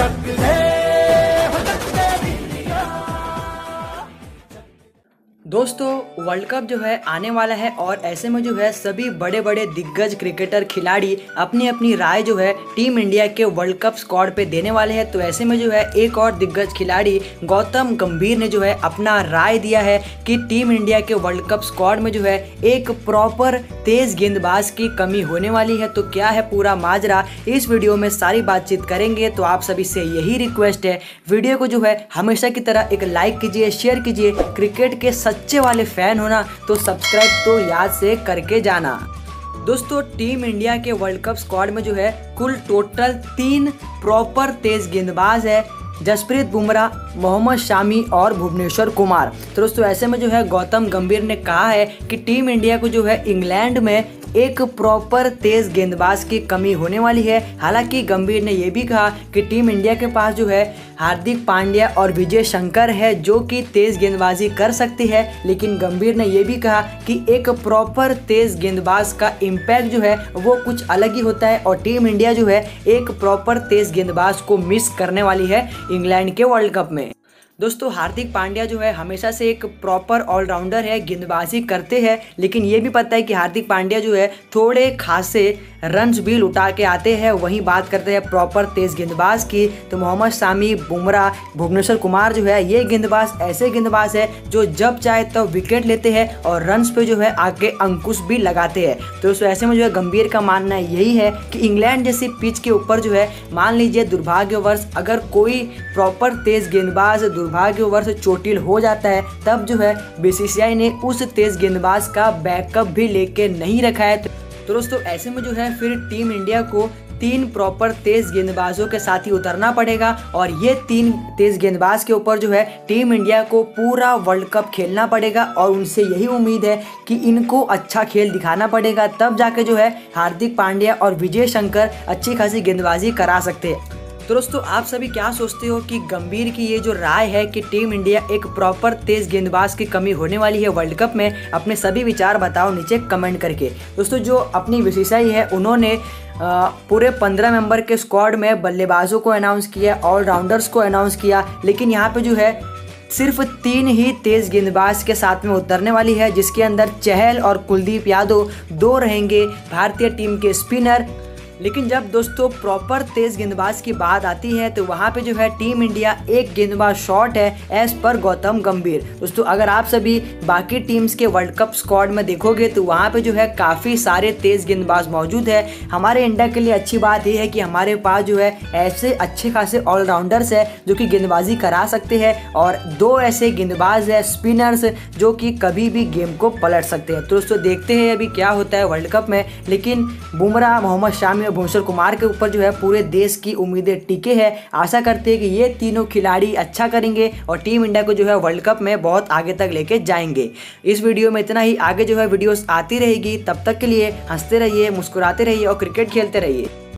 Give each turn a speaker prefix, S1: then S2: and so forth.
S1: दोस्तों world cup जो है आने वाला है और ऐसे में जो है सभी बड़े बड़े दिग्गज क्रिकेटर खिलाड़ी अपनी अपनी राय जो है टीम इंडिया के वर्ल्ड कप स्क्वाड पे देने वाले हैं। तो ऐसे में जो है एक और दिग्गज खिलाड़ी गौतम गंभीर ने जो है अपना राय दिया है कि टीम इंडिया के वर्ल्ड कप स्क्वाड में जो है एक प्रॉपर तेज गेंदबाज की कमी होने वाली है। तो क्या है पूरा माजरा, इस वीडियो में सारी बातचीत करेंगे। तो आप सभी से यही रिक्वेस्ट है, वीडियो को जो है हमेशा की तरह एक लाइक कीजिए, शेयर कीजिए। क्रिकेट के सच्चे वाले फैन होना तो सब्सक्राइब तो याद से करके जाना। दोस्तों टीम इंडिया के वर्ल्ड कप स्क्वाड में जो है कुल टोटल 3 प्रॉपर तेज गेंदबाज है, जसप्रीत बुमराह, मोहम्मद शामी और भुवनेश्वर कुमार। तो दोस्तों ऐसे में जो है गौतम गंभीर ने कहा है कि टीम इंडिया को जो है इंग्लैंड में एक प्रॉपर तेज गेंदबाज की कमी होने वाली है। हालांकि गंभीर ने यह भी कहा कि टीम इंडिया के पास जो है हार्दिक पांड्या और विजय शंकर है जो कि तेज गेंदबाजी कर सकती है, लेकिन गंभीर ने यह भी कहा कि एक प्रॉपर तेज गेंदबाज का इम्पैक्ट जो है वो कुछ अलग ही होता है और टीम इंडिया जो है एक प्रॉपर तेज गेंदबाज को मिस करने वाली है इंग्लैंड के वर्ल्ड कप में। दोस्तों हार्दिक पांड्या जो है हमेशा से एक प्रॉपर ऑलराउंडर है, गेंदबाजी करते हैं, लेकिन ये भी पता है कि हार्दिक पांड्या जो है थोड़े खासे रन्स भी लुटा के आते हैं। वहीं बात करते हैं प्रॉपर तेज गेंदबाज की, तो मोहम्मद शामी, बुमराह, भुवनेश्वर कुमार जो है ये गेंदबाज ऐसे गेंदबाज है जो जब चाहे तब तो विकेट लेते हैं और रन्स पे जो है आके अंकुश भी लगाते हैं। तो दोस्तों ऐसे में जो है गंभीर का मानना यही है कि इंग्लैंड जैसी पिच के ऊपर जो है मान लीजिए दुर्भाग्यवश अगर कोई प्रॉपर तेज गेंदबाज दुर्भाग्यवश चोटिल हो जाता है, तब जो है बीसीसीआई ने उस तेज गेंदबाज का बैकअप भी लेके नहीं रखा है। तो दोस्तों ऐसे में जो है फिर टीम इंडिया को 3 प्रॉपर तेज गेंदबाजों के साथ ही उतरना पड़ेगा और ये 3 तेज गेंदबाज के ऊपर जो है टीम इंडिया को पूरा वर्ल्ड कप खेलना पड़ेगा और उनसे यही उम्मीद है कि इनको अच्छा खेल दिखाना पड़ेगा, तब जाके जो है हार्दिक पांड्या और विजय शंकर अच्छी खासी गेंदबाजी करा सकते हैं। तो दोस्तों आप सभी क्या सोचते हो कि गंभीर की ये जो राय है कि टीम इंडिया एक प्रॉपर तेज गेंदबाज की कमी होने वाली है वर्ल्ड कप में, अपने सभी विचार बताओ नीचे कमेंट करके। दोस्तों जो अपनी बीसीसीआई है उन्होंने पूरे 15 मेंबर के स्क्वाड में बल्लेबाजों को अनाउंस किया, ऑलराउंडर्स को अनाउंस किया, लेकिन यहाँ पे जो है सिर्फ 3 ही तेज गेंदबाज के साथ में उतरने वाली है, जिसके अंदर चहल और कुलदीप यादव 2 रहेंगे भारतीय टीम के स्पिनर। लेकिन जब दोस्तों प्रॉपर तेज गेंदबाज की बात आती है तो वहाँ पे जो है टीम इंडिया एक गेंदबाज शॉर्ट है एज पर गौतम गंभीर। दोस्तों अगर आप सभी बाकी टीम्स के वर्ल्ड कप स्क्वाड में देखोगे तो वहाँ पे जो है काफ़ी सारे तेज गेंदबाज मौजूद है। हमारे इंडिया के लिए अच्छी बात यह है कि हमारे पास जो है ऐसे अच्छे खासे ऑलराउंडर्स है जो कि गेंदबाजी करा सकते हैं और 2 ऐसे गेंदबाज है स्पिनर्स जो कि कभी भी गेम को पलट सकते हैं। तो दोस्तों देखते हैं अभी क्या होता है वर्ल्ड कप में, लेकिन बुमराह, मोहम्मद शामी, भुवनेश्वर कुमार के ऊपर जो है पूरे देश की उम्मीदें टिके हैं। आशा करते हैं कि ये तीनों खिलाड़ी अच्छा करेंगे और टीम इंडिया को जो है वर्ल्ड कप में बहुत आगे तक लेके जाएंगे। इस वीडियो में इतना ही, आगे जो है वीडियोस आती रहेगी, तब तक के लिए हंसते रहिए, मुस्कुराते रहिए और क्रिकेट खेलते रहिए।